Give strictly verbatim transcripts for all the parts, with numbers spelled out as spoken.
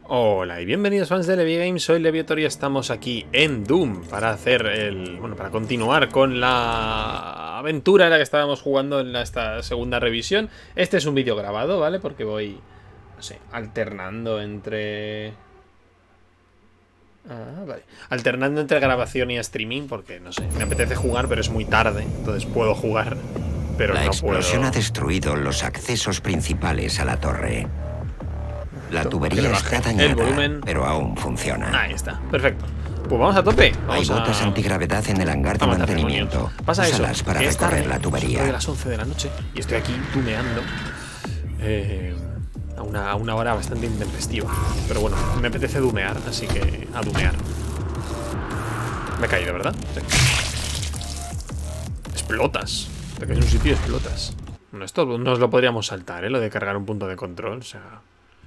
Hola y bienvenidos fans de Levi Games, soy Leviator y estamos aquí en Doom para hacer el... bueno, para continuar con la aventura en la que estábamos jugando en la, esta segunda revisión. Este es un vídeo grabado, ¿vale? Porque voy, no sé, alternando entre... Ah, vale. Alternando entre grabación y streaming porque, no sé, me apetece jugar pero es muy tarde, entonces puedo jugar, pero la no explosión puedo... ha destruido los accesos principales a la torre. La tubería está dañada, volumen, pero aún funciona. Ahí está, perfecto. Pues vamos a tope. Vamos Hay botas a... antigravedad en el hangar de mantenimiento. Demonios. Pasa Úsalas eso, para que recorrer tarde, la tubería. son de las once de la noche y estoy aquí tuneando eh, a, una, a una hora bastante intempestiva. Pero bueno, me apetece dumear, así que a dumear. Me he caído, ¿verdad? Sí. Explotas. Te caes en un sitio y explotas. Bueno, esto nos lo podríamos saltar, ¿eh? Lo de cargar un punto de control, o sea...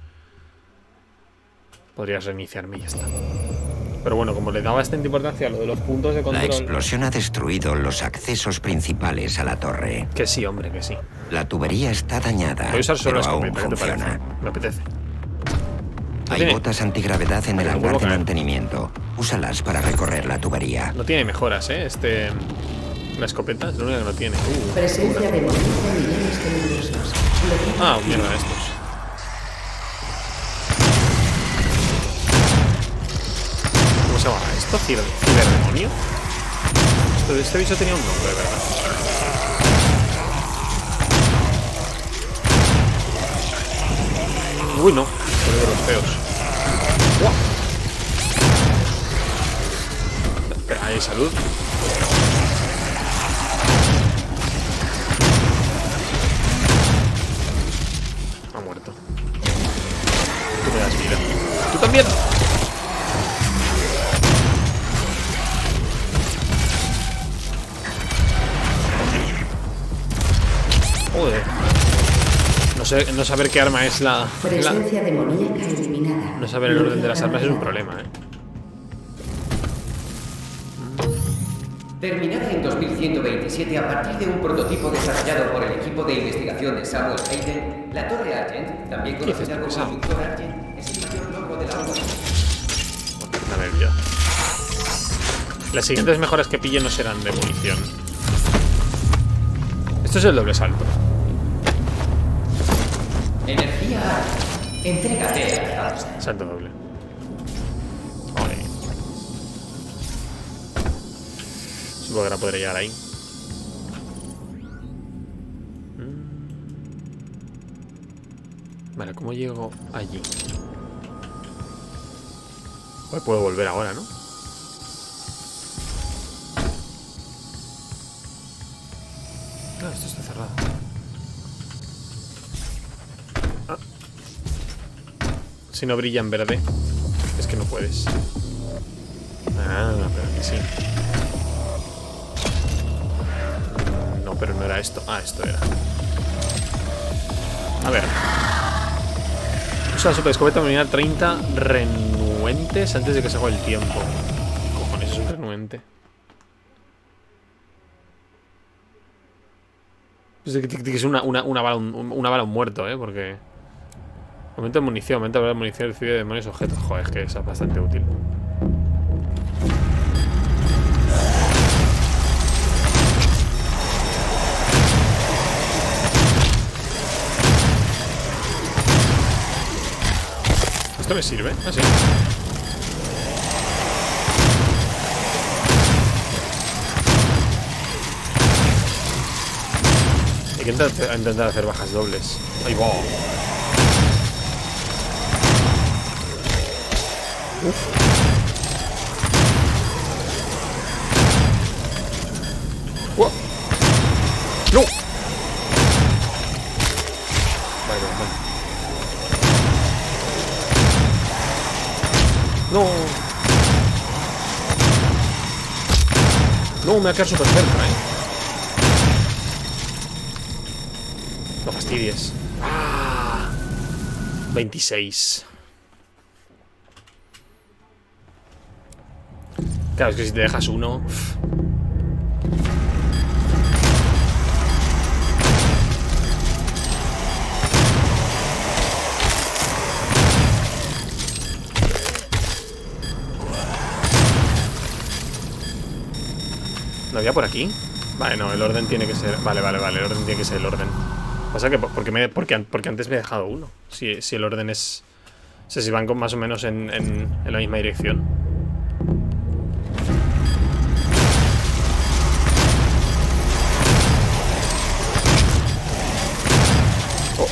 Podrías reiniciarme y ya está. Pero bueno, como le daba bastante importancia a lo de los puntos de control... La explosión ha destruido los accesos principales a la torre. Que sí, hombre, que sí. La tubería está dañada, voy a usar solo pero la aún escopeta, ¿qué te funciona. parece? Me apetece. Hay tiene... botas antigravedad en el no hangar de caer. mantenimiento. Úsalas para recorrer la tubería. No tiene mejoras, ¿eh? Este... La escopeta es la única que no tiene. Uh, Presencia de movimiento en niveles peligrosos. ah, mierda, estos. ¿Cómo se llama esto? ¿Ciber, ¿Ciberdemonio? Esto, este bicho tenía un nombre, ¿verdad? Uy, no. Soy de los feos. ¡Wow! Espera, hay salud. Ha muerto. Tú me das vida. ¡Tú también! Joder. No, sé, no saber qué arma es la, Presencia la... demoníaca eliminada. No saber el orden de las armas es un problema, ¿eh? Terminada en dos mil ciento veintisiete a partir de un prototipo desarrollado por el equipo de investigación de Samuel Hayden, la Torre Argent, también conocida como el Doctor Argent, es el mayor logro de la obra. Dame vida. Las siguientes mejoras que pille no serán de munición. Esto es el doble salto. Energía alta. Entrégate a la Salto doble. Joder. Supongo que ahora podré llegar ahí. Vale, ¿cómo llego allí? Pues puedo volver ahora, ¿no? No, esto está cerrado. Ah. Si no brilla en verde, es que no puedes. Ah, pero que sí. No, pero no era esto. Ah, esto era. A ver. Usa la super escopeta para eliminar treinta renuentes antes de que se haga el tiempo. Cojones, es un renuente. Es una, una, una, bala, un, una bala un muerto, ¿eh? Porque... Aumento de munición, aumento de munición, recibe de demonios objetos. Joder, es que es bastante útil. ¿Esto me sirve? Ah, sí. Hay que intentar, intentar hacer bajas dobles. ¡Ahí va! Uf. ¡Wow! ¡No! Vale, vale. No. No, me va a quedar súper cerca, eh. No fastidies. Ah, veintiséis. Claro, es que si te dejas uno... Uf. ¿No había por aquí? Vale, no, el orden tiene que ser... Vale, vale, vale, el orden tiene que ser el orden. Pasa que... Porque, me, porque, porque antes me he dejado uno. Si, si el orden es... O sea, si van con más o menos en, en, en la misma dirección. Oh.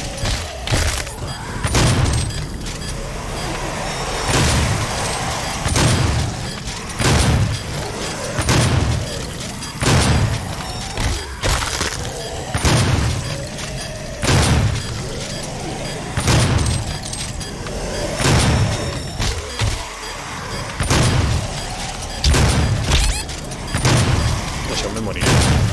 No sé, me moriré.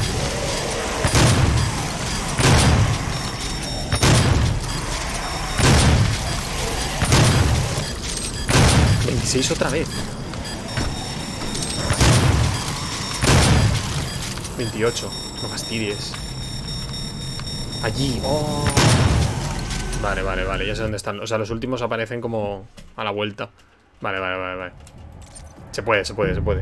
veintiséis otra vez. veintiocho. No fastidies. Allí. Oh. Vale, vale, vale. Ya sé dónde están. O sea, los últimos aparecen como a la vuelta. Vale, vale, vale, vale. Se puede, se puede, se puede.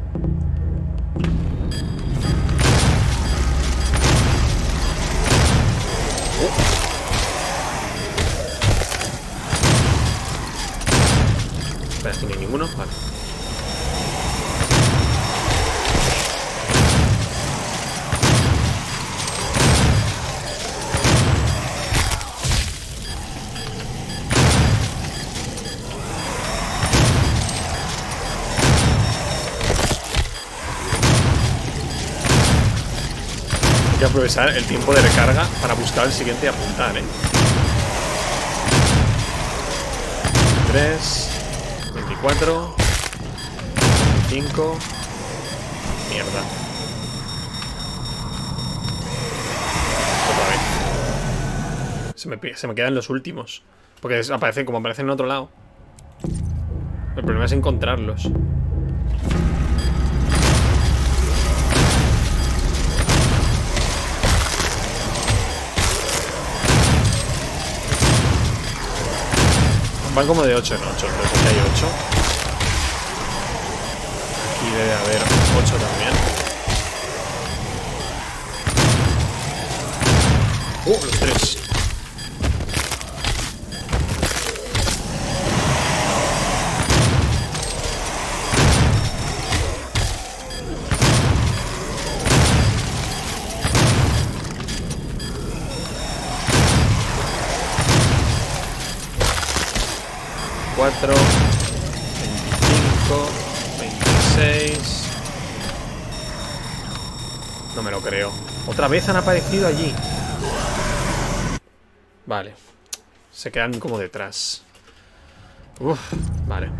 Espera, aquí no hay ninguno. Vale. Hay que aprovechar el tiempo de recarga para buscar el siguiente y apuntar, ¿eh? tres, veinticuatro, veinticinco. Mierda. Otra vez. Se me, se me quedan los últimos. Porque aparecen como aparecen en otro lado. El problema es encontrarlos. Van como de ocho en ocho, entonces aquí hay ocho. Aquí debe haber ocho también. ¡Uh! Los tres. cuatro, veinticinco, veintiséis. No me lo creo. Otra vez han aparecido allí. Vale. Se quedan como detrás. Uf, vale.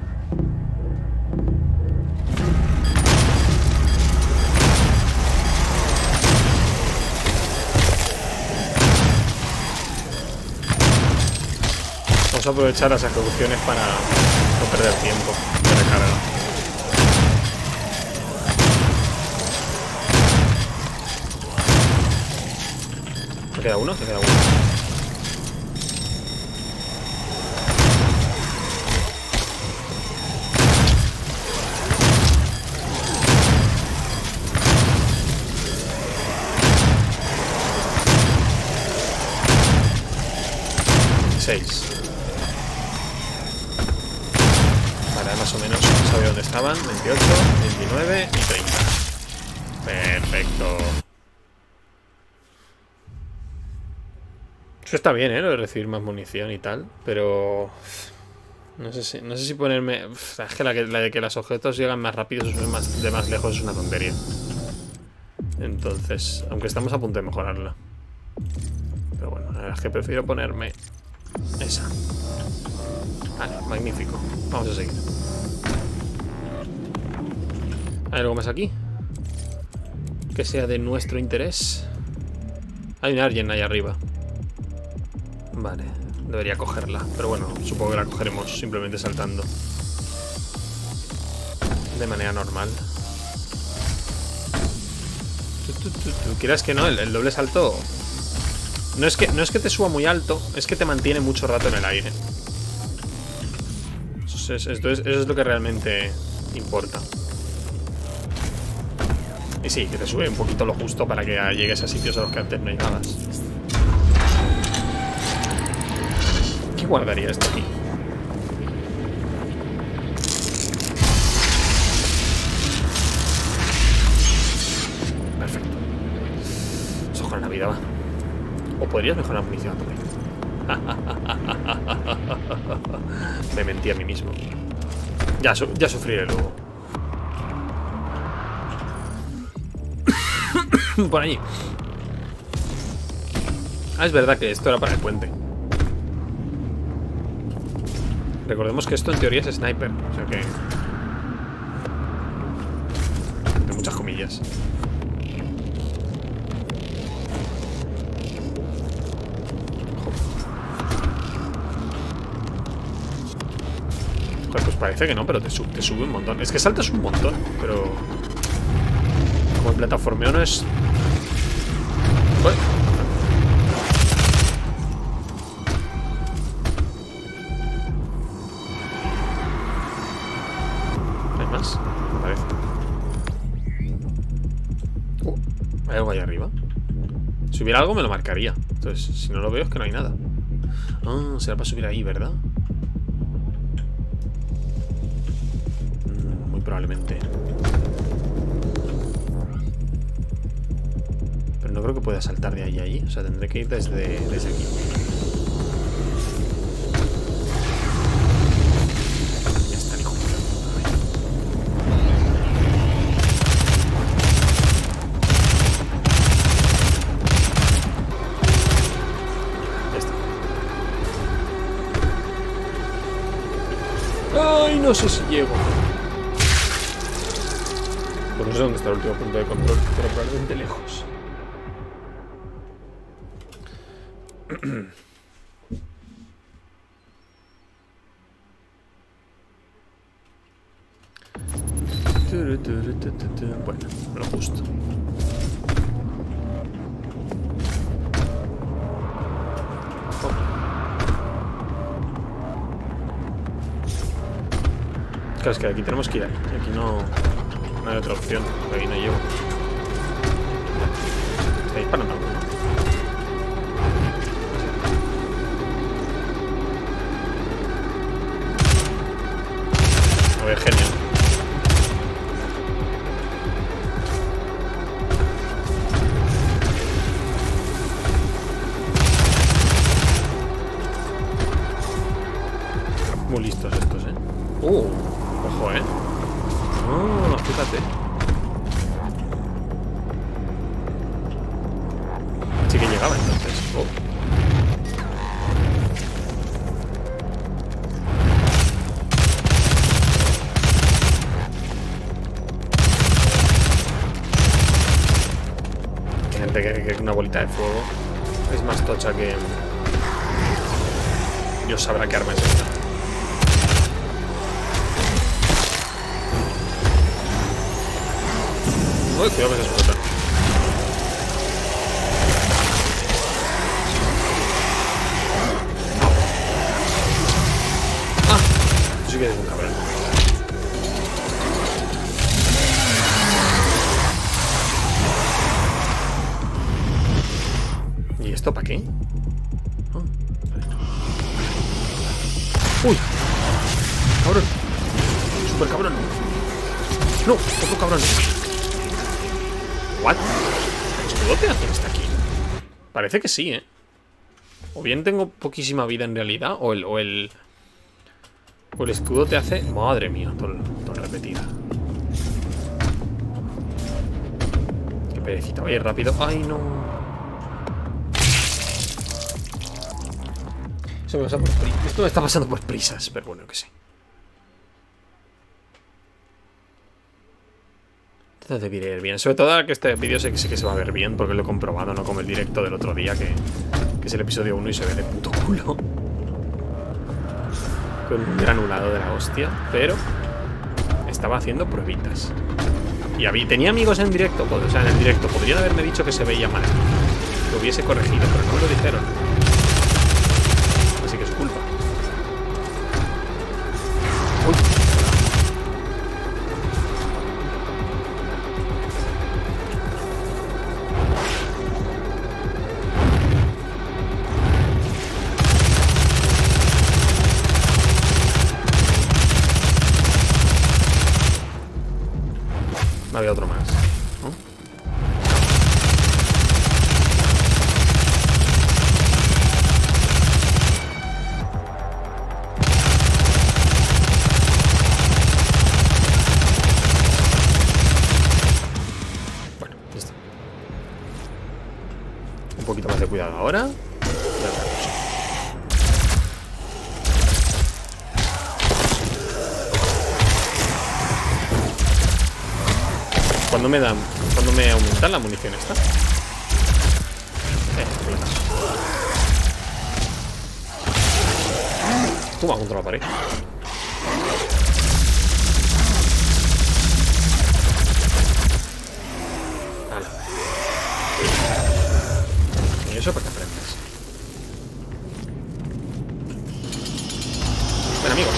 Vamos a aprovechar las ejecuciones para no perder tiempo de recarga. ¿Me queda uno? ¿Me queda uno? seis. Más o menos sabía dónde estaban. Veintiocho, veintinueve y treinta. Perfecto. Eso está bien, ¿eh? Lo de recibir más munición y tal. Pero... No sé si, no sé si ponerme... Uf, es que la, que la de que los objetos llegan más rápido más, de más lejos es una tontería. Entonces, aunque estamos a punto de mejorarla. Pero bueno, la verdad es que prefiero ponerme esa. Vale, magnífico. Vamos a seguir. ¿Hay algo más aquí? Que sea de nuestro interés. Hay una Argent ahí arriba. Vale, debería cogerla. Pero bueno, supongo que la cogeremos simplemente saltando. De manera normal. ¿Tú, tú, tú, tú quieras que no? El, el doble salto... No es, que, no es que te suba muy alto, es que te mantiene mucho rato en el aire. Eso es, esto es, eso es lo que realmente importa. Y sí, que te sube un poquito lo justo para que llegues a sitios a los que antes no llegabas. ¿Qué guardaría esto aquí? Perfecto. Eso con la vida va. O podrías mejorar munición a tope. Me mentí a mí mismo. Ya, su ya sufriré luego. Por allí. Ah, es verdad que esto era para el puente. Recordemos que esto en teoría es sniper. O sea que... de muchas comillas. Joder, pues parece que no, pero te, sub te sube un montón. Es que saltas un montón, pero... como el plataformeo no es... Uy. ¿Hay más? Me parece. Uh, ¿hay algo ahí arriba? Si hubiera algo me lo marcaría. Entonces, si no lo veo es que no hay nada. Ah, será para subir ahí, ¿verdad? Mm, muy probablemente. Pero no creo que pueda saltar de ahí a allí. O sea, tendré que ir desde, desde aquí. Ya está, hijo. Ya está. Ay, no sé si llego. Pues no sé dónde está el último punto de control, pero probablemente lejos. Bueno, lo justo. Oh. Claro, es que aquí tenemos que ir ahí. Aquí no, no hay otra opción. Aquí no llego. Está disparando algo, ¿no? A ver, genial. Muy listos estos, ¿eh? Uh, ojo, ¿eh? Oh, fíjate. Sí que llegaba entonces. Oh. Que, que una bolita de fuego es más tocha que... Dios sabrá qué arma es esta. Uy, cuidado que se explota. Ah, tú sí que eres un cabrón. ¿Y esto para qué? Oh. ¡Uy! ¡Cabrón! ¡Super cabrón! ¡No! ¡Otro cabrón! ¿What? ¿El escudo te hace hasta aquí? Parece que sí, ¿eh? O bien tengo poquísima vida en realidad, o el... O el, o el escudo te hace... Madre mía, todo, todo repetido. Qué perecita, voy a ir rápido. ¡Ay, no! Esto me, pasa por Esto me está pasando por prisas, pero bueno, que sí. Esto debería ir bien. Sobre todo ahora que este vídeo sé que sí que se va a ver bien, porque lo he comprobado, no como el directo del otro día, que, que es el episodio uno y se ve de puto culo. Con un granulado de la hostia, pero estaba haciendo pruebitas. Y había, tenía amigos en directo, o sea, en el directo. Podrían haberme dicho que se veía mal. Lo hubiese corregido, pero no me lo dijeron. Así que es culpa. Uy. Había otro más, ¿no? Bueno, listo. Un poquito más de cuidado ahora. ¿Cuándo me dan? ¿Cuándo me aumentan la munición esta? Eh, Toma contra la pared. Vale. ¿Y eso para qué aprendes? Bueno, amigos.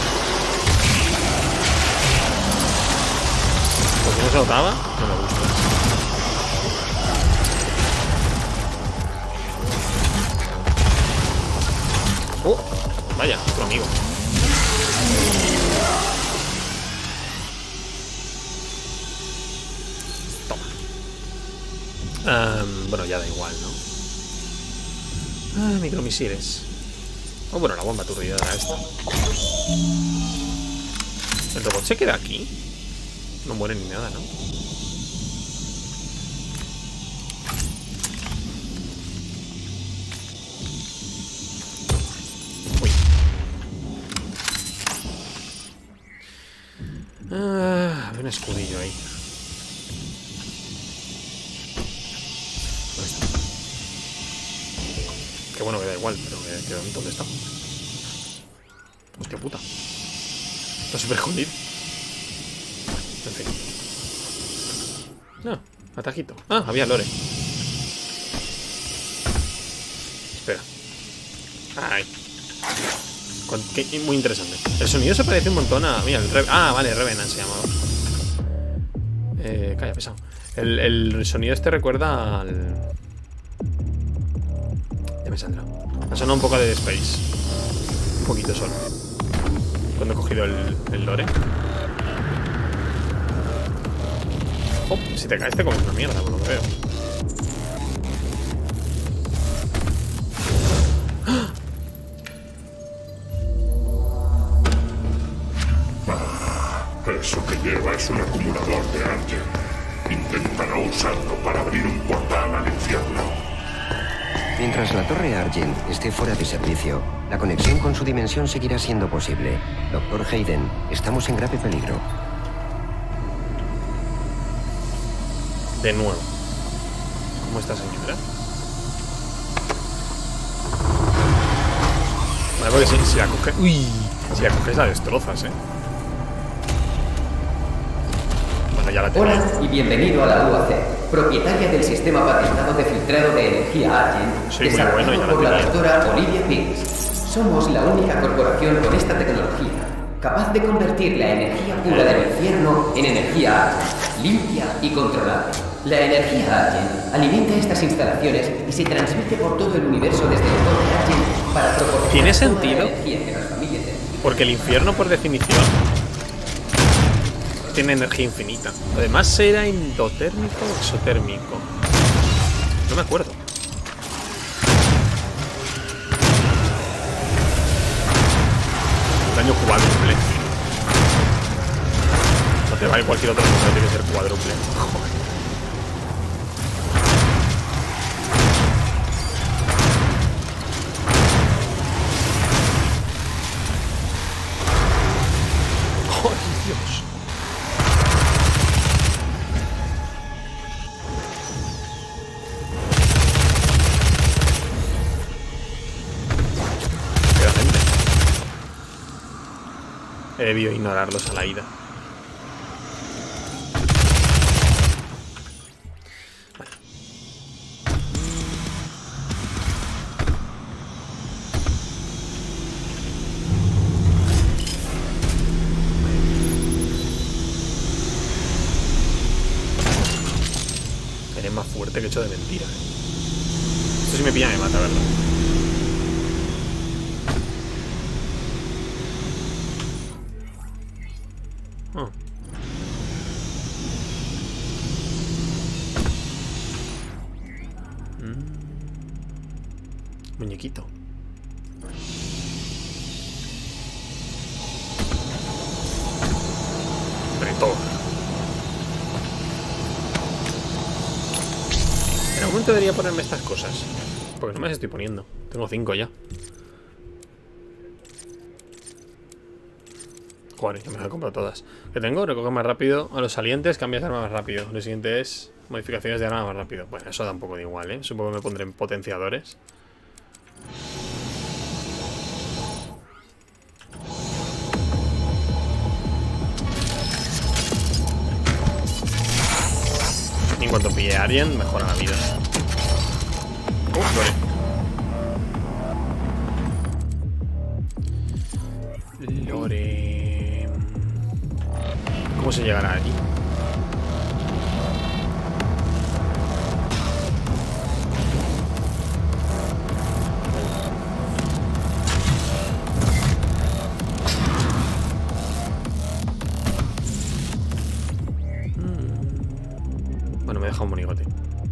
¿Por qué no se notaba? No me gusta. Oh, vaya, otro amigo. Toma. Um, bueno, ya da igual, ¿no? Ah, micromisiles. Oh, bueno, la bomba aturdidora esta. ¿El robot se queda aquí? No muere ni nada, ¿no? Uy. Ah, hay un escudillo ahí. ¿Dónde está? Qué bueno que da igual, pero ¿dónde está? Hostia puta. Está súper escondido. En fin. No, atajito. Ah, había lore. Espera. Ay. Qué, muy interesante. El sonido se parece un montón a... Mira, el Re... Ah, vale, Revenant se llamaba. Eh, calla, pesado. El, el sonido este recuerda al... Ya me saldrá. Ha sonado un poco de Dead Space. Un poquito solo. Cuando he cogido el, el lore. Oh, si te caes te comes una mierda, por lo que veo. Ah, eso que lleva es un acumulador de Argent. Intentará usarlo para abrir un portal al infierno. Mientras la torre Argent esté fuera de servicio, la conexión con su dimensión seguirá siendo posible. Doctor Hayden, estamos en grave peligro. De nuevo. ¿Cómo está, señora? Vale, porque si, si la coges... Uy, si la coges la destrozas, eh. Bueno, ya la tengo. Hola y bienvenido a la U A C, propietaria del sistema patentado de filtrado de energía Argent, Soy muy bueno, ya la por la tenía. doctora Olivia Pinks. Somos la única corporación con esta tecnología, capaz de convertir la energía pura del infierno en energía Argent, limpia y controlable. La energía Argent alimenta estas instalaciones y se transmite por todo el universo desde el torre Argent para proporcionar ¿Tiene toda la sentido? energía que las familias necesitan. Porque el infierno, por definición, tiene energía infinita. Además, ¿será endotérmico o exotérmico? No me acuerdo. Daño cuádruple. No te vale cualquier otra cosa, tiene que ser cuádruple. Joder. Joder, Dios. Claramente. He debido ignorarlos a la ida. Vale. Eres más fuerte que hecho de mentira, ¿eh? Esto si me pilla me mata, ¿verdad? Oh. Muñequito. Pretor. En algún momento debería ponerme estas cosas, porque no me las estoy poniendo. Tengo cinco ya. Joder, ya me las he comprado todas. ¿Qué tengo? Recoge más rápido a los salientes, cambias de arma más rápido. Lo siguiente es modificaciones de arma más rápido. Bueno, eso da un poco de igual, ¿eh? Supongo que me pondré en potenciadores. En cuanto pille a Arjen, mejora la vida. Uh, Lore. Lore. ¿Cómo se llegará allí? Bueno, me deja un monigote.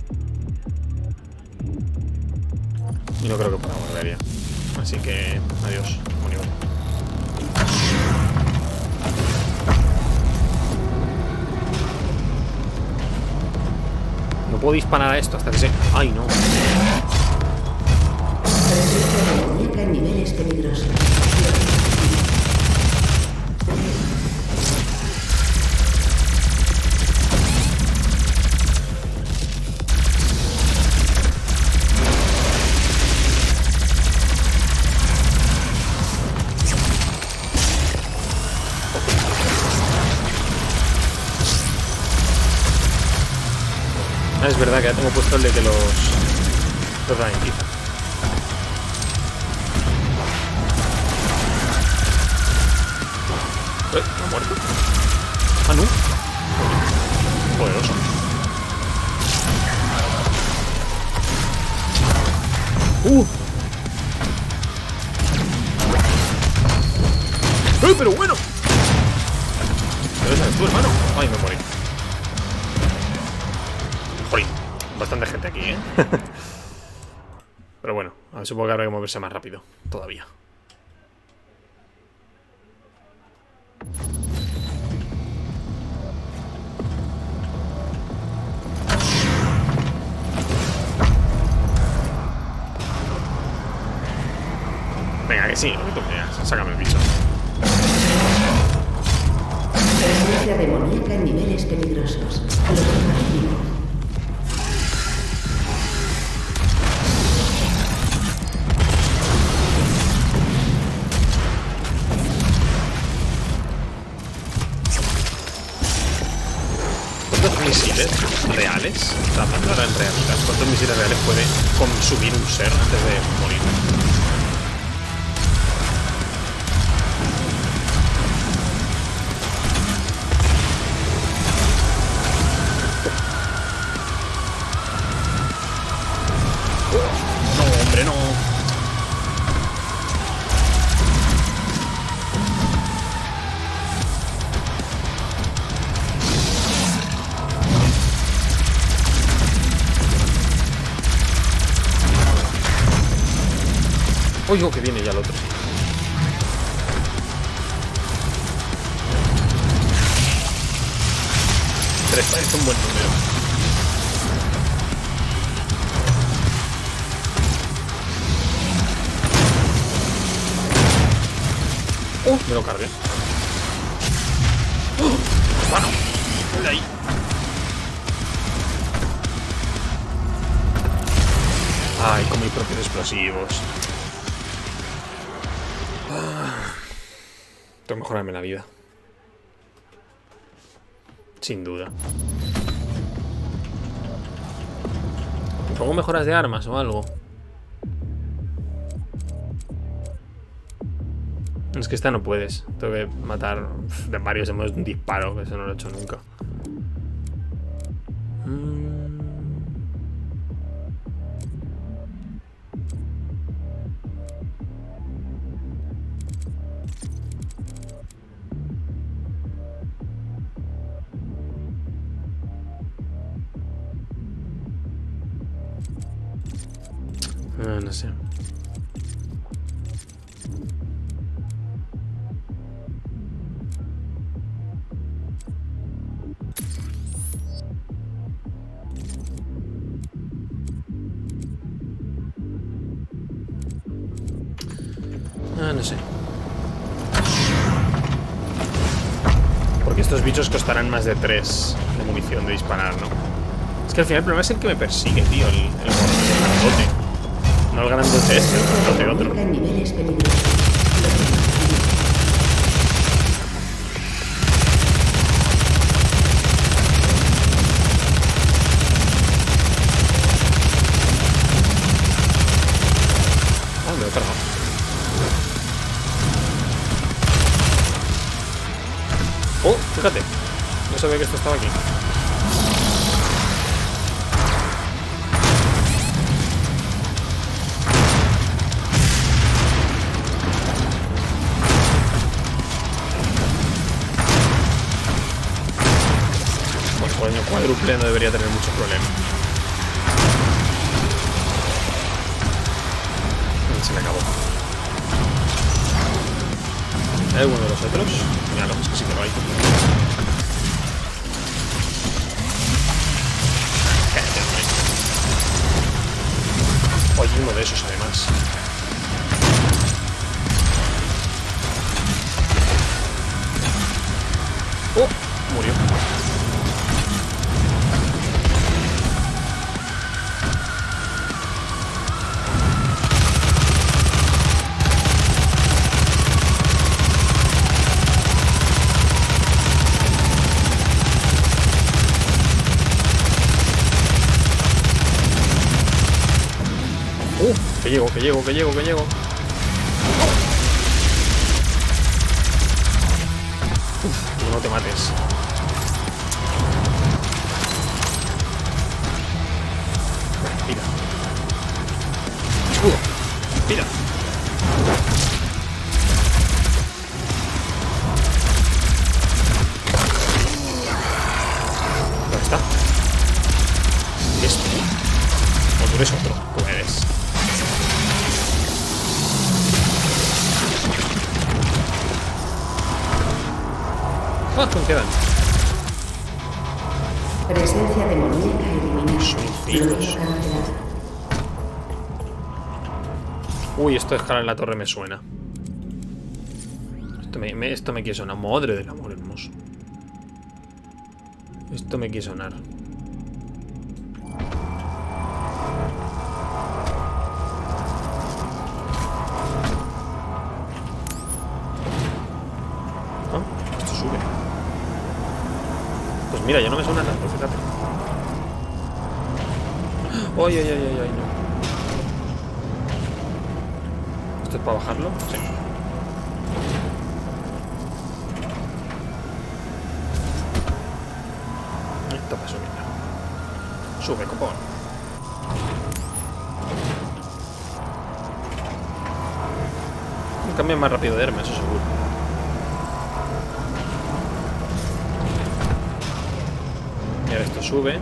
Y no creo que pueda volver ya. Así que, adiós, monigote. No puedo disparar a esto hasta que se... ¡Ay, no! Presencia de muñeca en niveles peligrosos. Ah, es verdad que ya tengo puesto el de que los... los ralentiza. ¿Eh? ¿No ha muerto? Ah, no. Poderoso. ¡Uh! ¡Eh, pero bueno! ¿Pero sabes tú, hermano? Ay, me morí. Jolín, bastante gente aquí, ¿eh? Pero bueno, a ver, supongo que habrá que moverse más rápido. Todavía. Venga, que sí, lo que tú quieras. Sácame el bicho. Presencia demoníaca en niveles peligrosos. Los imagino. ¿Cuántos misiles reales? Hablando ahora en realidad, ¿cuántos misiles reales puede consumir un ser antes de morir? No, hombre, no. Oigo que viene ya el otro. Tres parece un buen número. ¡Oh! Me lo cargué. ¡Oh! ¡Bueno! ¡De ahí! Ay, con mis propios explosivos. Ah. Tengo que mejorarme la vida. Sin duda. ¿Me pongo mejoras de armas o algo? Es que esta no puedes. Tengo que matar de varios de un disparo, que eso no lo he hecho nunca. Mm. Ah, no sé. Ah, no sé. Porque estos bichos costarán más de tres de munición de disparar, ¿no? Es que al final el problema es el que me persigue, tío. El, el, el grandote. No el grandote este, el grandote otro. En niveles peligrosos. Ah, me lo he cargado. Oh, fíjate. No sabía que esto estaba aquí. Pues coño, cuádruple no debería tener mucho problema. Se me acabó. ¿Hay alguno de los otros? Mira, lo que es que sí que lo hay. Cállate, no hay. Oye, uno de esos además. Oh, murió. Uh, que llego, que llego, que llego, que llego. Uf, no te mates. Mira. Escudo. Mira. ¿Dónde está? Este. O tú eres otro. Tú eres. Ah, ¿cómo quedan? Presencia demoníaca eliminada. Suicidios. Bloqueo cancelado. Uy, esto de escalar en la torre me suena. Esto me, me, esto me quiere sonar. Madre del amor hermoso. Esto me quiere sonar. Ah, esto sube. Pues mira, ya no me suena tanto, fíjate. Ay, ay, ay, ay, ay, no. ¿Esto es para bajarlo? Sí. Esto para subir. Sube, copón. Un cambio más rápido de Hermes, eso seguro. Y ahora esto sube.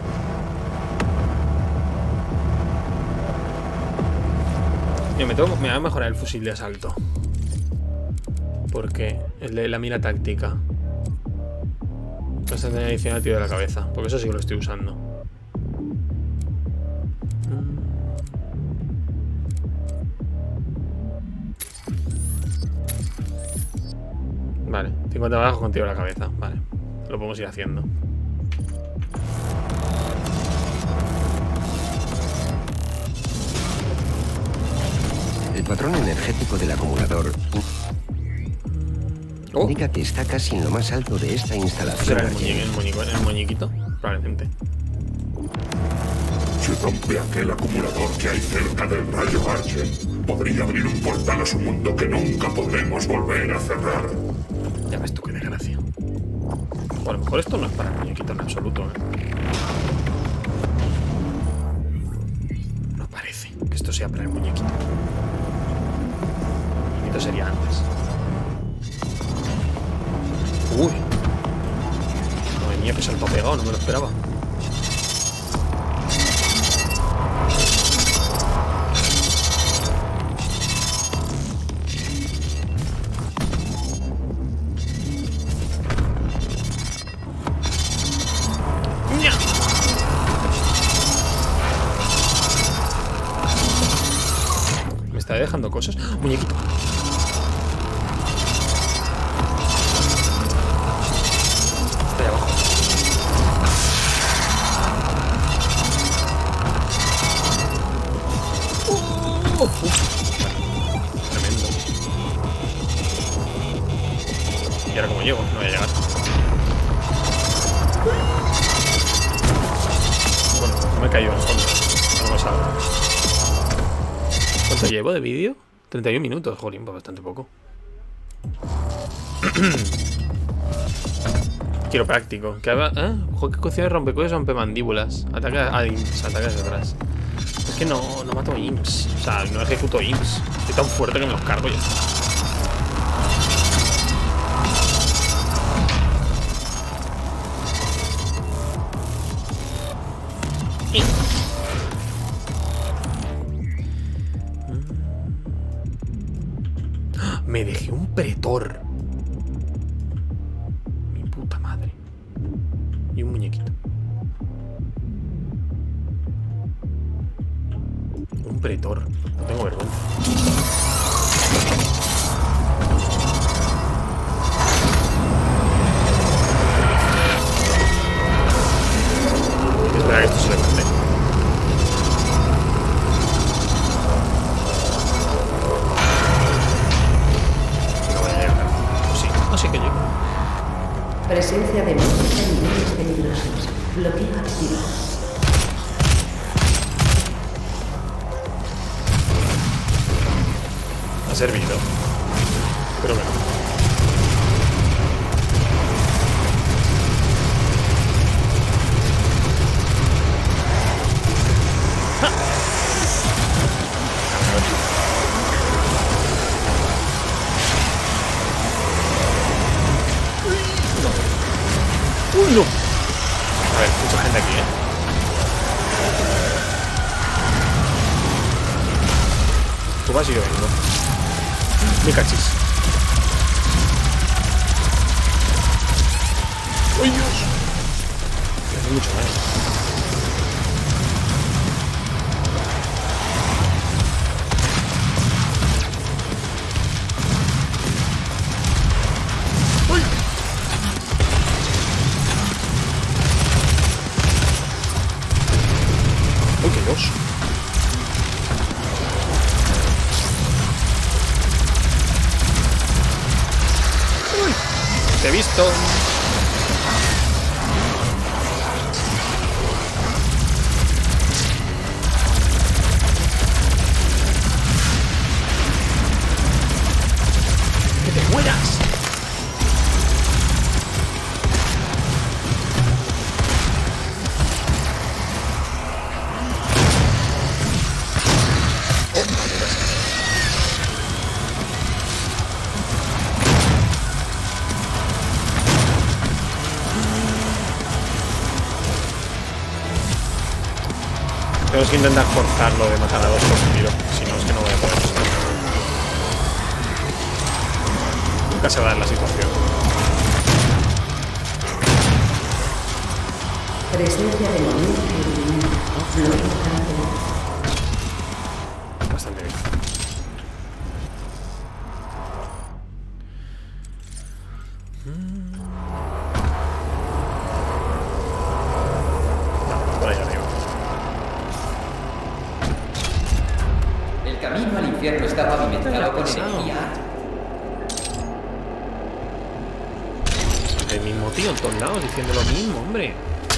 Mira, me, tengo, me va a mejorar el fusil de asalto. Porque el de la mira táctica. Vas a tener adicional tiro de la cabeza. Porque eso sí que lo estoy usando. Vale, cincuenta bajos con tiro de la cabeza. Vale, lo podemos ir haciendo. El patrón energético del acumulador Oh. indica que está casi en lo más alto de esta instalación. ¿Será el, Argent. muñe el, muñeco, el muñequito? Probablemente. Si rompe aquel acumulador que hay cerca del rayo Argent, podría abrir un portal a su mundo que nunca podremos volver a cerrar. Ya ves tú qué desgracia. O a lo mejor esto no es para el muñequito en absoluto, ¿eh? No parece que esto sea para el muñequito. El muñequito sería antes. Uy. Madre mía, que salto ha pegado, no me lo esperaba. dejando cosas. ¡Oh, muñequito! Está ahí abajo. Uh, uf. Tremendo. ¿Y ahora cómo llego? No voy a llegar. Bueno, no me he caído en el fondo. Algo es algo. ¿Cuánto llevo de vídeo? treinta y un minutos, jolín, pues bastante poco. Quiero práctico. ¿Qué haga? ¿Eh? Ojo, que cocina rompecuellos, rompemandíbulas. Ataca a imps, ataca desde atrás. Es que no, no mato imps. O sea, no ejecuto imps. Estoy tan fuerte que me los cargo ya. Me dejé un pretor. Mi puta madre. Y un muñequito. Un pretor. No tengo vergüenza. Espera que esto se levante. Presencia de monstruos en niveles peligrosos. Bloqueo activado. Ha servido. Pero bueno. ¡Ja! ¡Uy, no! A ver, mucha gente aquí, ¿eh? Tú vas y yo vengo. Me cachis. ¡Uy, Dios! Es mucho más. Te he visto. ¡Que te mueras! Tengo que intentar forzarlo de matar a dos por un tiro. Si no, es que no voy a poder. Nunca se va a dar la situación. Presencia de movimiento. Bastante bien. No, por ahí arriba. El camino al infierno está pavimentado con energía. El mismo tío en todos lados diciendo lo mismo, hombre.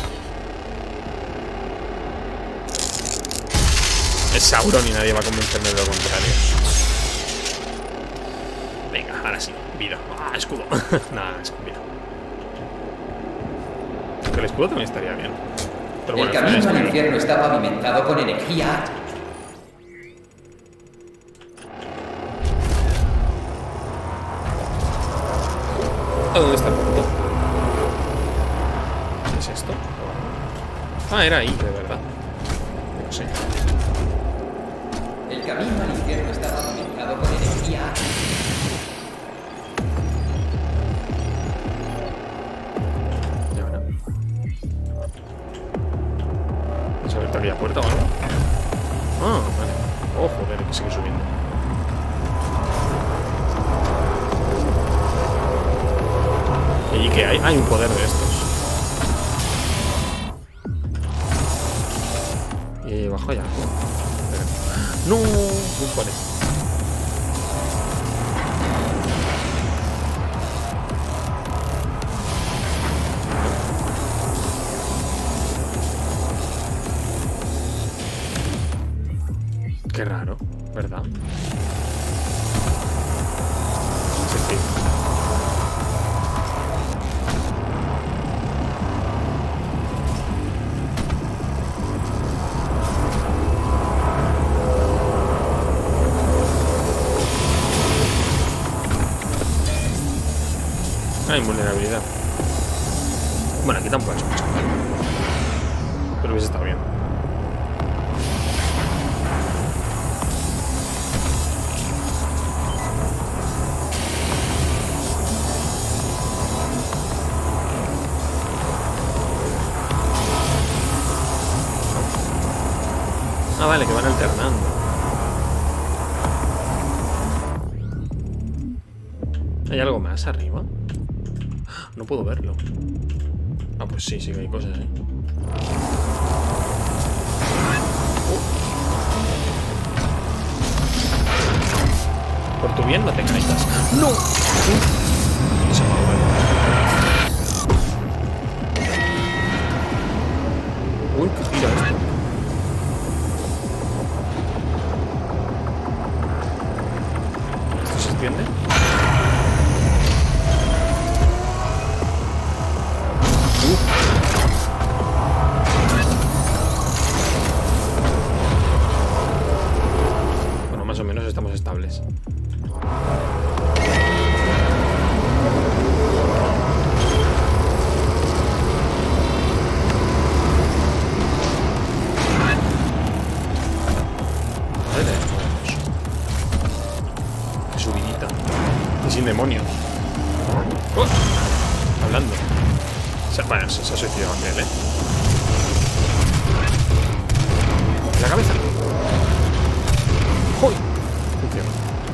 Es Sauron y nadie va a convencerme de lo contrario. Venga, ahora sí, vida. Ah, escudo. Nada, escudo. Que el escudo también estaría bien. Pero bueno, el camino al infierno está pavimentado con energía. ¿A dónde está el punto? ¿Qué es esto? Ah, era ahí, de verdad. No sé. El camino al infierno está pavimentado con energía. ¿Y ahora? ¿Se ha abierto aquella puerta o algo? Ah, vale. Oh, joder, que sigue subiendo. ¿Y qué hay? Hay un poder de estos. Y bajo ya. No, un poder. Qué raro, ¿verdad? Sí, sí. Hay invulnerabilidad. Bueno, aquí tampoco es mucho, pero hubiese estado bien. Ah, vale, que van alternando. ¿Hay algo más arriba? No puedo verlo. Ah, pues sí, sí que hay cosas ahí. Uh. Por tu bien no te caigas. ¡No! Se me ha vuelto. Uy, qué gira esto. ¿Esto se extiende? Bueno, más o menos estamos estables. Vale, qué subidita. Y sin demonios. Oh, hablando. Se, bueno, se, se ha suicidado aquel, ¿eh? La cabeza. ¡Joy! Funciona.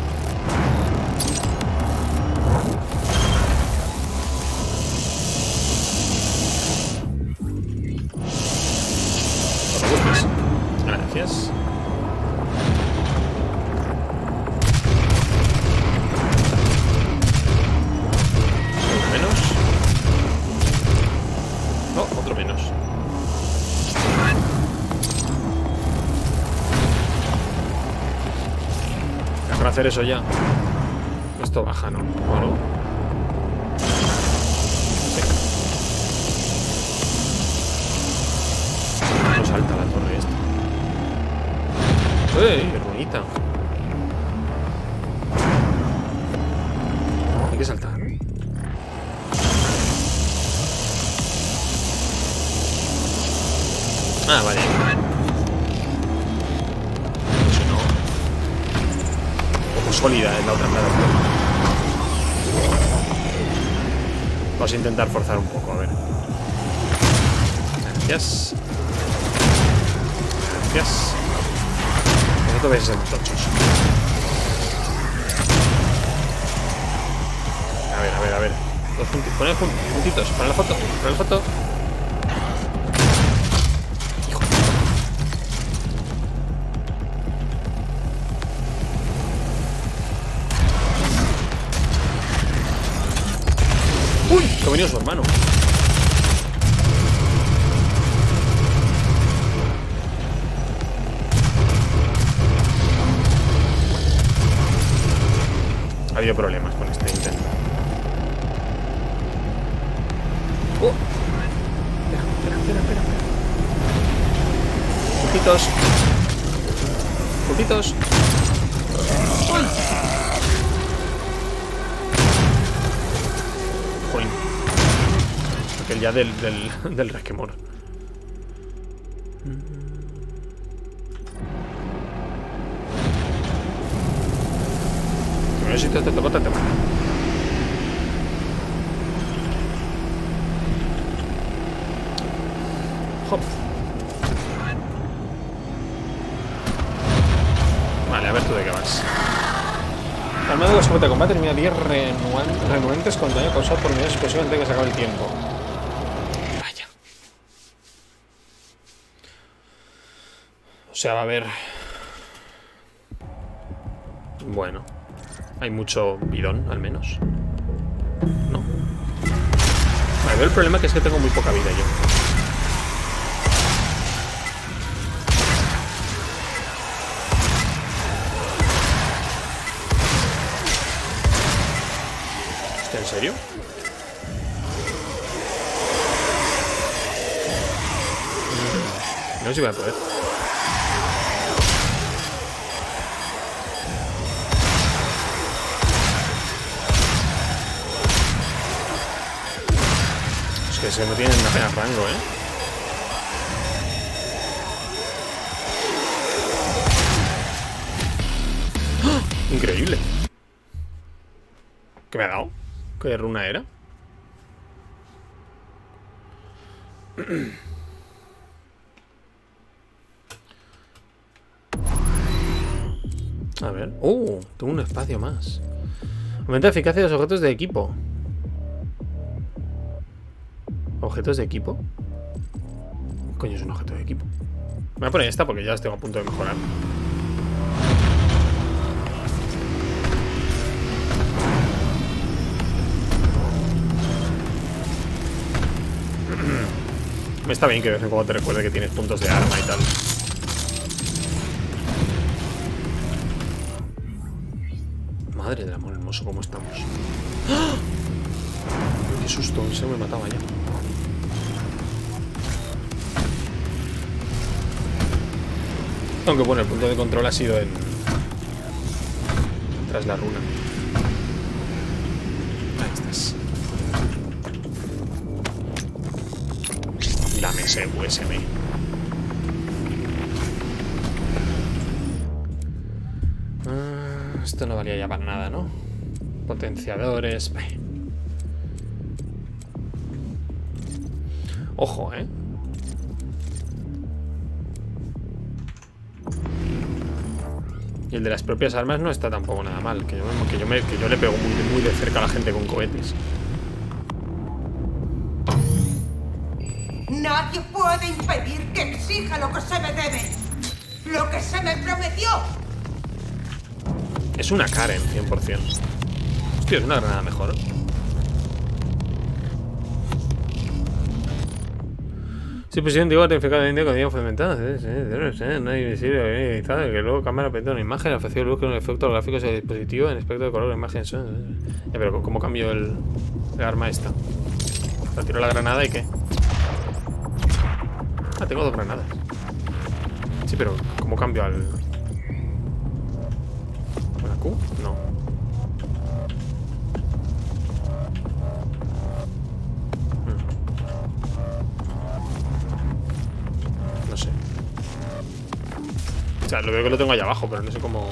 No te gustes. Gracias. Uno menos. No, otro menos. Mejor hacer eso ya. Esto baja, ¿no? ¿O no? Sí. No salta la torre esta. ¡Ey! ¡Qué bonita! Hay que saltar. Ah, vale. Eso no. Un poco sólida es la otra plataforma. Vamos a intentar forzar un poco, a ver. Gracias. Gracias. Vosotros vais a ser tochos. A ver, a ver, a ver. Dos puntitos. Poned puntitos. Para la foto. Para la foto. ¡Uy! Que ha venido su hermano. Ha habido problemas con este intento. ¡Oh! Espera, espera, espera, espera, espera. Puntitos. Puntitos. ¡Uy! Joder. Aquel ya del, del, del resquemor. No sé si te toca te mata. Hop. Vale, a ver tú de qué vas. Arma de escopeta de combate elimina diez renuentes con daño causado por unidades explosivas antes de que se acabe el tiempo. Vaya. O sea, va a haber... Bueno. Hay mucho bidón, al menos. No. Vale, veo el problema que es que tengo muy poca vida yo. ¿En serio? No sé si voy a poder. Es que ese no tiene apenas rango, ¿eh? ¡Oh! Increíble. ¿Qué me ha dado? ¿Qué runa era? A ver. ¡Uh! Tengo un espacio más. Aumenta la eficacia de los objetos de equipo. ¿Objetos de equipo? ¿Qué coño es un objeto de equipo? Me voy a poner esta porque ya las tengo a punto de mejorar. Está bien que de vez en cuando te recuerde que tienes puntos de arma y tal. Madre del amor hermoso, ¿cómo estamos? ¡Ah! Qué susto, se me mataba ya. Aunque bueno, el punto de control ha sido en... tras la runa. Ahí estás. Dame ese U S B. Ah, esto no valía ya para nada, ¿no? Potenciadores. Ojo, ¿eh? Y el de las propias armas no está tampoco nada mal. Que yo, que yo, me, que yo le pego muy, muy de cerca a la gente con cohetes. Nadie puede impedir que exija lo que se me debe. Lo que se me prometió. Es una Karen, cien por cien. Hostia, es una granada mejor. Sí, posición de identificadamente con fue inventada. No hay visible, que luego cámara pendiente una imagen, ofreció luz con el efecto gráfico del dispositivo en espectro de color de imagen. Ya, pero ¿cómo cambio el, el arma esta? La tiro la granada y ¿qué? Ah, tengo dos granadas. Sí, pero ¿cómo cambio al...? ¿Con la Q? No. Hmm. No sé. O sea, lo veo que lo tengo allá abajo, pero no sé cómo...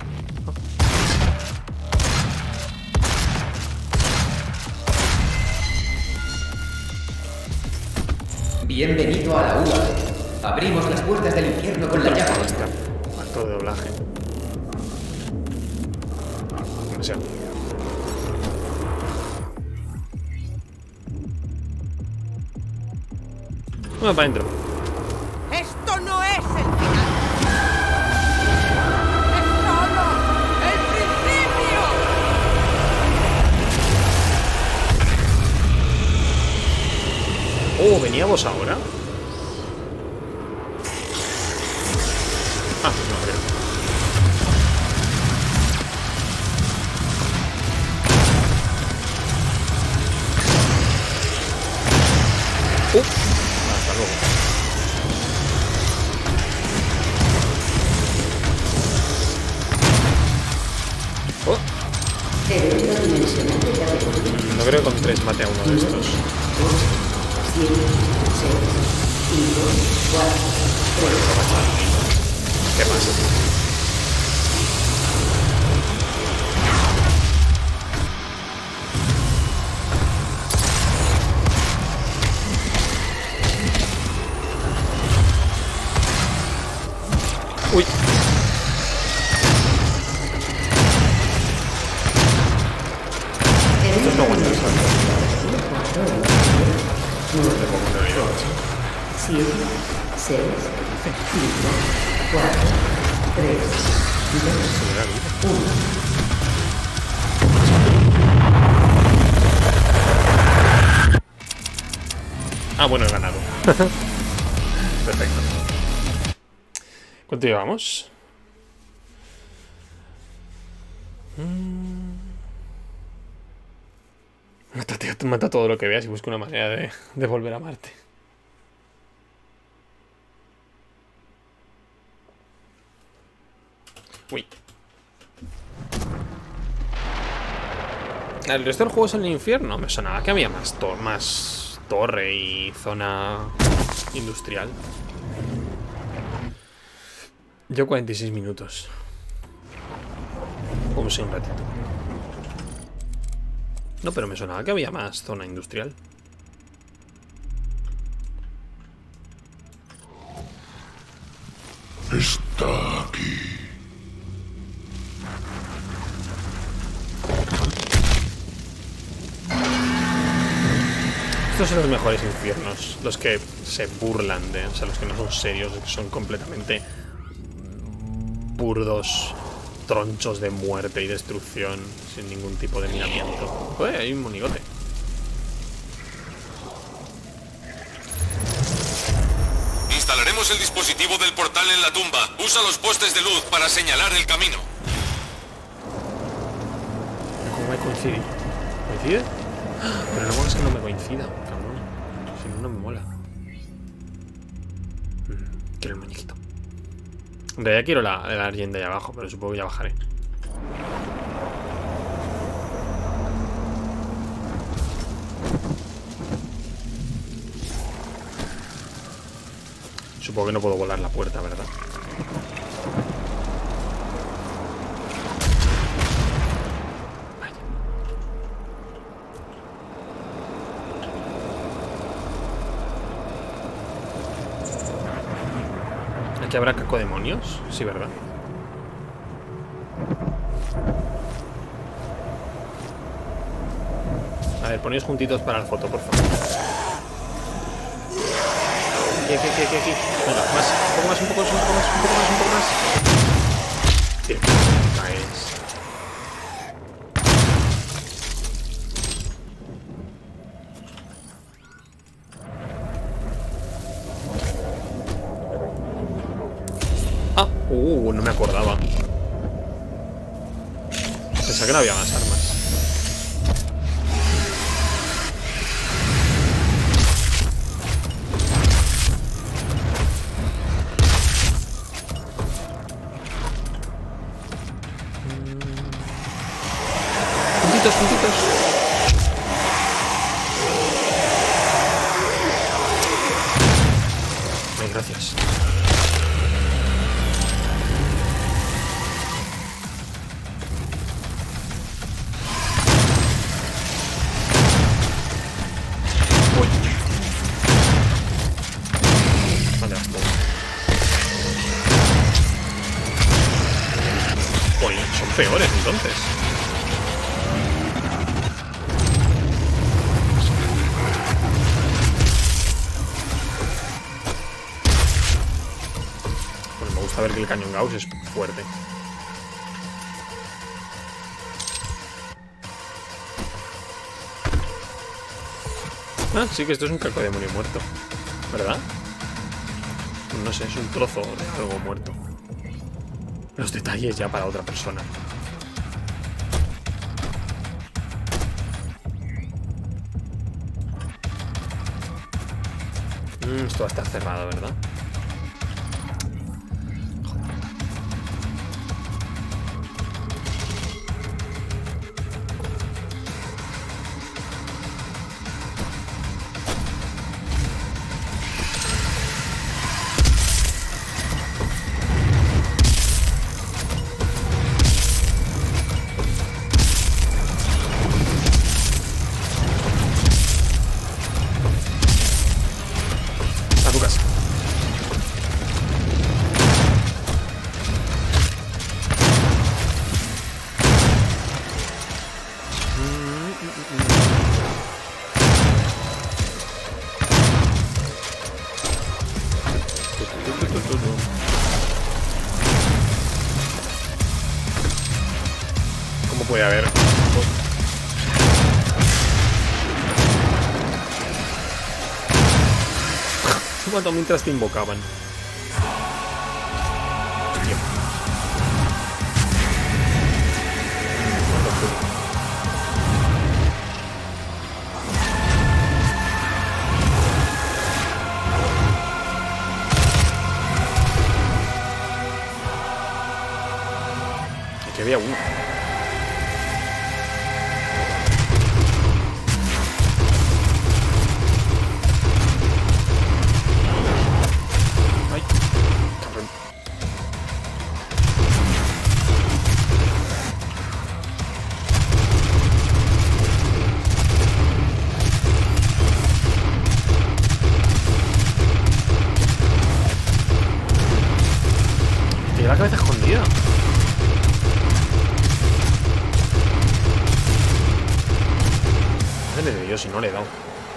Bienvenido a la U A D. Abrimos las puertas del infierno con la llave. Acto de doblaje. No sé. Vamos para adentro. Esto no es el final. Es solo el principio. Oh, ¿veníamos ahora? Ah, pues no creo. Uh, hasta luego. Oh. Evento dimensional de categoría. No creo que con tres mate a uno de estos. siete, seis, cinco, cuatro, tres. ¿Qué pasa? Uy. nueve, ocho, siete, seis, cinco, cuatro, tres, dos, uno. Ah, bueno, he ganado. Perfecto. ¿Cuánto llevamos? Mm. Mata, tío, mata todo lo que veas y busca una manera de, de volver a Marte. Uy. El resto del juego es en el infierno. Me sonaba que había más, to más torre y zona industrial. Yo cuarenta y seis minutos. Vamos a un ratito. No, pero me sonaba que había más zona industrial. Está aquí. Estos son los mejores infiernos. Los que se burlan de... O sea, los que no son serios, los que son completamente burdos, tronchos de muerte y destrucción, sin ningún tipo de minamiento. Uy, hay un monigote. Instalaremos el dispositivo del portal en la tumba. Usa los postes de luz para señalar el camino. ¿Cómo me coincide? ¿Coincide? Pero lo bueno es que no me coincida, cabrón. Si no, no me mola. Mm, quiero el muñequito. En realidad quiero la, la Argent de ahí abajo, pero supongo que ya bajaré. Supongo que no puedo volar la puerta, ¿verdad? Vaya. ¿Aquí habrá cacodemonios? Sí, ¿verdad? A ver, ponéis juntitos para la foto, por favor. Aquí, aquí, aquí, aquí. Venga, más, un poco más, un poco más, un poco más, un poco más, un poco más. Bien, nice. Ah, uh, no me acordaba. Pensaba que no había más armas. Puntitos, puntitos. Ay, gracias. Uy. Vale, basta. Uy, son peores entonces. A ver que el cañón Gauss es fuerte. Ah, sí que esto es un cacodemonio muerto, ¿verdad? No sé, es un trozo de algo muerto. Los detalles ya para otra persona. Mm, esto va a estar cerrado, ¿verdad? A tu casa. matado mientras te invocaban. Hostia. Aquí había uno. La cabeza escondida. Madre de Dios, si no le he dado.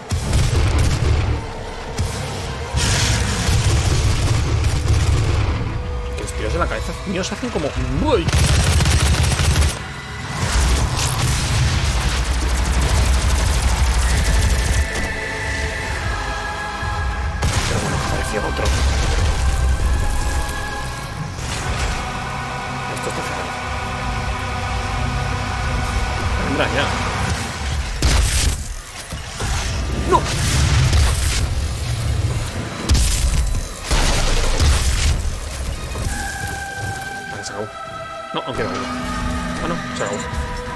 Que los tiros de la cabeza míos hacen como... ¡Uy! Pero bueno, parecía otro. Vendrá ya. ¡No! Vale, se acabó. No, aún queda uno. Ah, no, se acabó.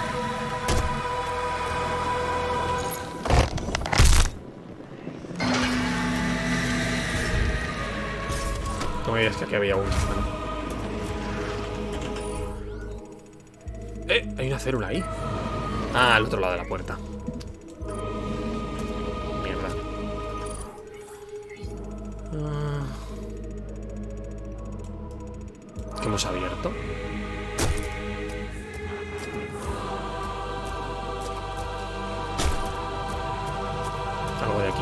No me digas que aquí había uno. Bueno. Eh, hay una célula ahí. Ah, al otro lado de la puerta. Mierda. Ah. ¿Qué hemos abierto? ¿Algo de aquí?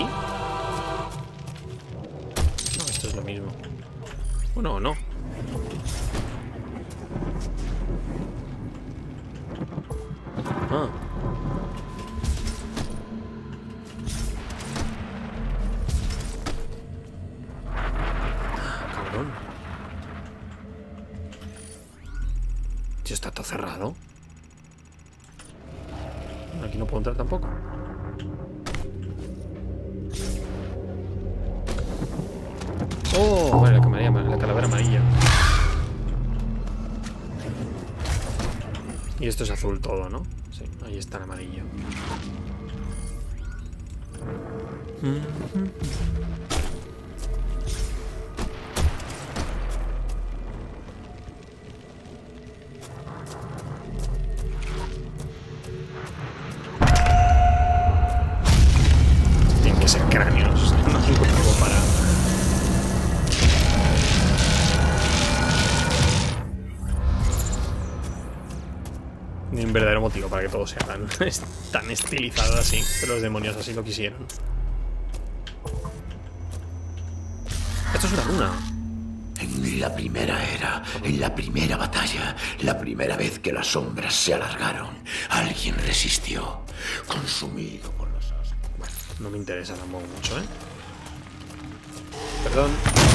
No, esto es lo mismo. Bueno, o no. Ah. Cabrón. Tío, está todo cerrado. Aquí no puedo entrar tampoco. Oh, vale, la calavera, la calavera amarilla. Y esto es azul todo, ¿no? Sí, ahí está el amarillo. Tienen que ser cráneos. No tengo tiempo para... Ni un verdadero motivo para que todo sea tan, tan estilizado así. Pero los demonios así lo quisieron. Esto es una runa. En la primera era, en la primera batalla, la primera vez que las sombras se alargaron, alguien resistió, consumido por los ascos. Bueno, no me interesa tampoco mucho, ¿eh? Perdón.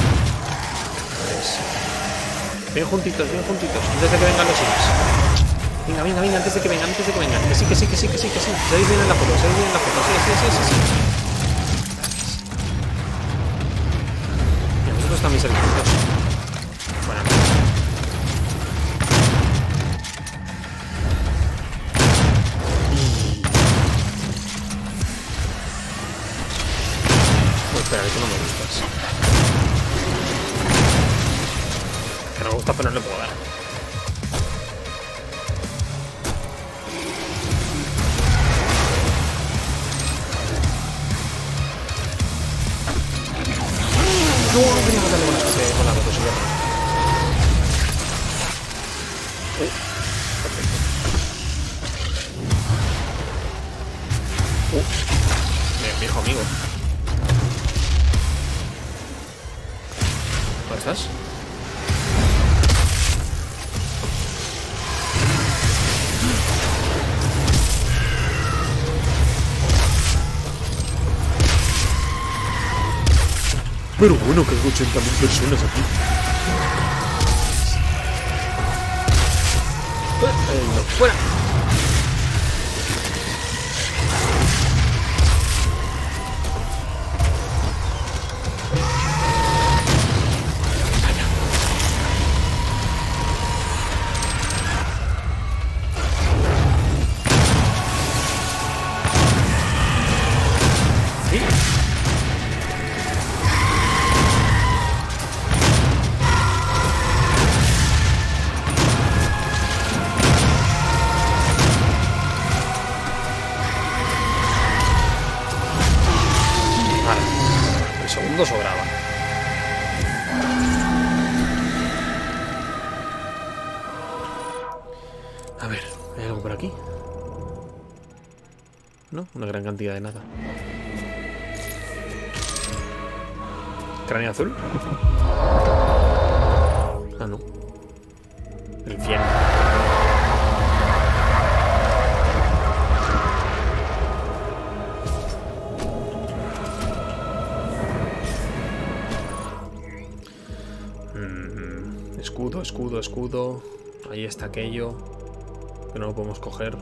Pues... Bien juntitos, bien juntitos, antes de que vengan los sims. Venga, venga, venga, antes de que vengan, antes de que vengan. Que sí, que sí, que sí, que sí, que sí. Seguís bien en la foto, seguís bien en la foto. Sí, sí, sí, sí, sí. Mira, vosotros también seguís juntos. Bueno. Pues espera, que tú no me gustas. Que no me gusta, pero no le puedo dar. No, no quería matarle con, este, con la motosierra. Uh, perfecto. Uh, bien, viejo amigo. ¿Dónde estás? Pero bueno, que hay ochenta mil personas aquí. Eh, no, fuera. Sobraba. A ver, ¿hay algo por aquí? No, una gran cantidad de nada. ¿Cráneo azul? Ah, no. El infierno. Escudo, escudo, escudo. Ahí está aquello. Que no lo podemos coger. A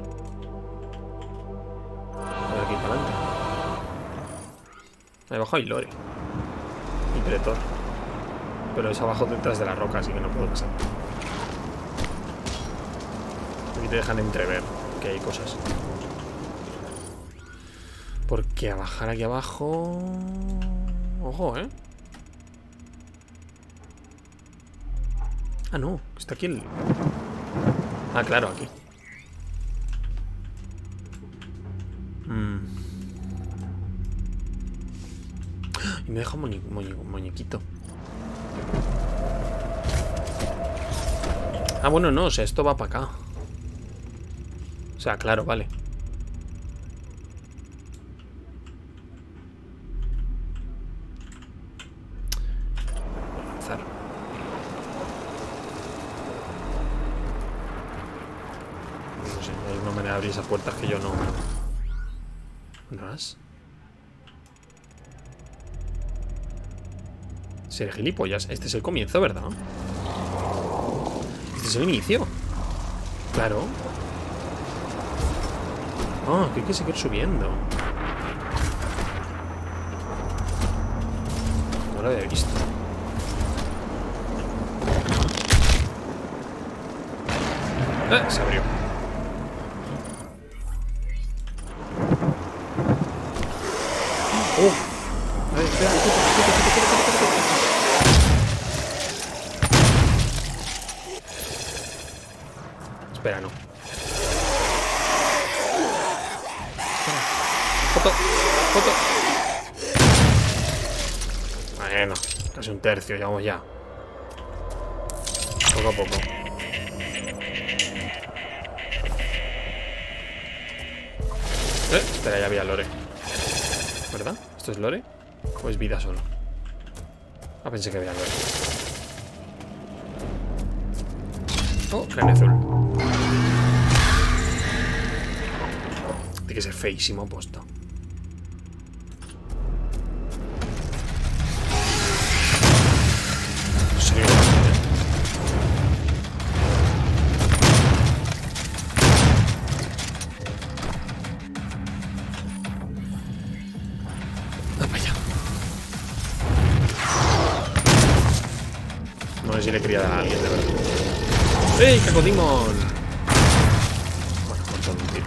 ver, aquí para adelante. Ahí abajo hay lore. Y pretor. Pero es abajo detrás de la roca, así que no puedo pasar. Aquí te dejan entrever que hay cosas. Porque a bajar aquí abajo... Ojo, ¿eh? Ah, no, está aquí el... Ah, claro, aquí. Mm. Y me deja un muñe muñe muñequito. Ah, bueno, no, o sea, esto va para acá. O sea, claro, vale. Abrir esas puertas que yo no... ¿Más? Ser gilipollas. Este es el comienzo, ¿verdad? Este es el inicio. Claro. Ah, que hay que seguir subiendo. No lo había visto. Eh, se abrió. Oh. Ay, espera, espera, espera, espera, espera, espera. Espera, no. Foto, foto. Bueno, casi un tercio, llevamos ya. Poco a poco. Eh, espera, ya había lore. ¿Verdad? ¿Esto es lore? ¿O es vida solo? Ah, pensé que había lore. Oh, cráneo azul. Tiene que ser feísimo puesto. Sería no sé si le quería dar a alguien, de verdad. ¡Ey, Cacodemon! Bueno, con todo un tiro.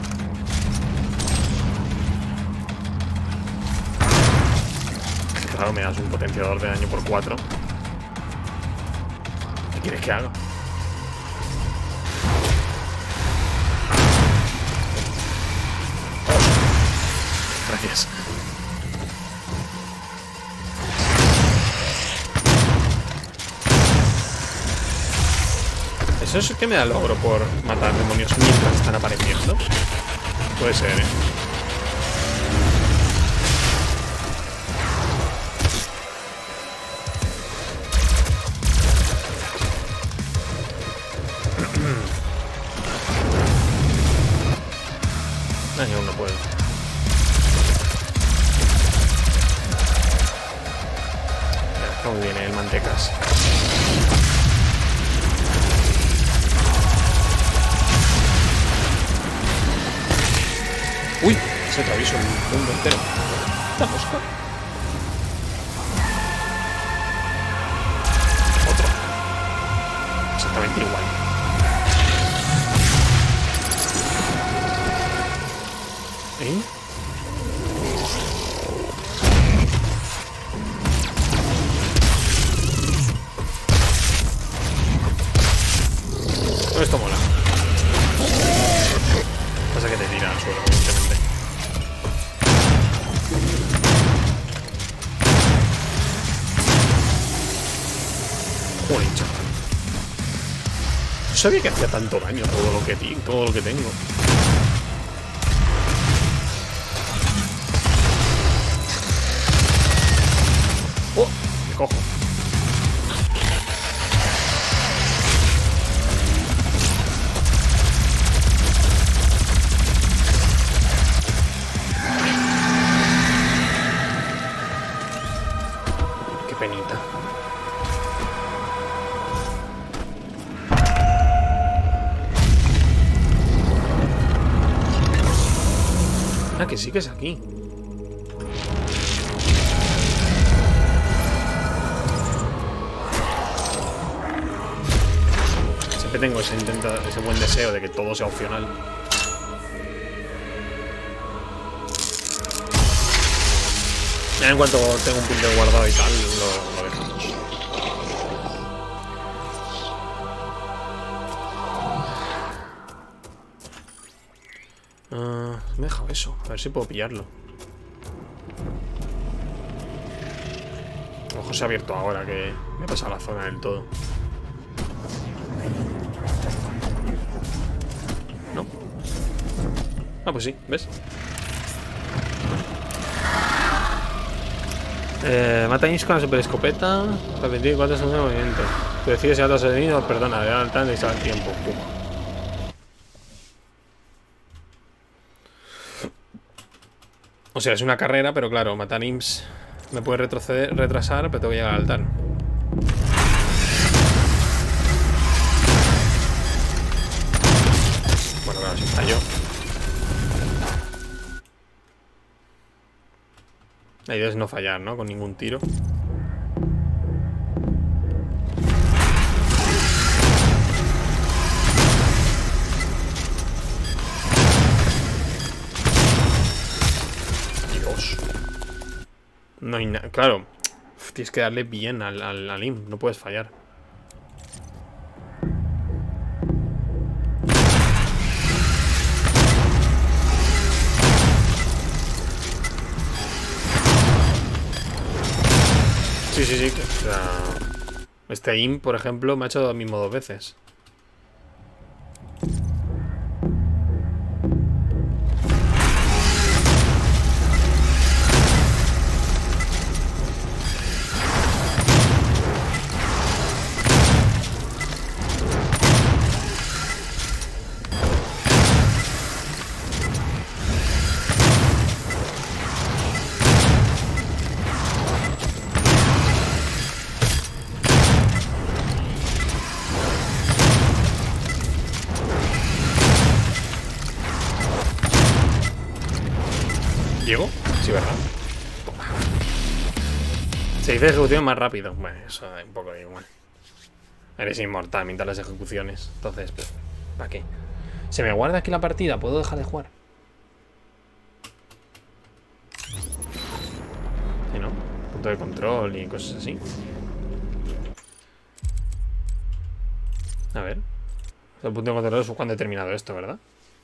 Claro, me das un potenciador de daño por cuatro. ¿Qué quieres que haga? Gracias. ¿Eso es que me da logro por matar demonios mientras están apareciendo? Puede ser, ¿eh? Ay, aún no puedo. Está muy bien, ¿eh? El mantecas. Uy, se atravesó el mundo entero. Esta mosca. Otro. Exactamente igual. ¿Eh? Esto mola. Pasa que te tira al suelo, evidentemente. Joder, chaval. No sabía que hacía tanto daño todo lo que, todo lo que tengo. Oh, me cojo. Qué penita. Ah, que sí que es aquí. Siempre tengo ese intento, ese buen deseo de que todo sea opcional. Ya en cuanto tengo un punto guardado y tal, lo, lo dejamos. Uh, me he dejado eso. A ver si puedo pillarlo. Ojo, se ha abierto ahora que me he pasado la zona del todo. ¿No? Ah, pues sí, ¿ves? Eh, mata Inks con la super escopeta. Para veinticuatro segundos de movimiento. Tú decides si matas al enemigo, perdona, de al tanto y se va el tiempo. Pum. O sea, es una carrera, pero claro, matar Imps me puede retroceder, retrasar, pero tengo que llegar al altar. Bueno, claro, si fallo. La idea es no fallar, ¿no? Con ningún tiro. Dios. No hay nada. Claro. Uf, tienes que darle bien al, al, al imp. No puedes fallar. Sí, sí, sí. O sea, este imp, por ejemplo, me ha hecho lo mismo dos veces. ¿Llego? Sí, ¿verdad? Toma. Se dice ejecución más rápido. Bueno, eso da un poco de igual. Eres inmortal mientras las ejecuciones. Entonces, pues, ¿para qué? ¿Se me guarda aquí la partida? ¿Puedo dejar de jugar? ¿Sí, no? Punto de control y cosas así. A ver. El punto de control es cuando he terminado esto, ¿verdad?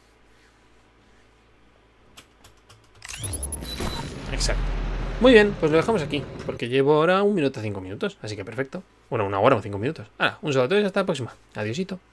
Exacto. Muy bien, pues lo dejamos aquí. Porque llevo ahora un minuto cinco minutos. Así que perfecto. Bueno, una hora o cinco minutos. Ahora, un saludo a todos y hasta la próxima. Adiósito.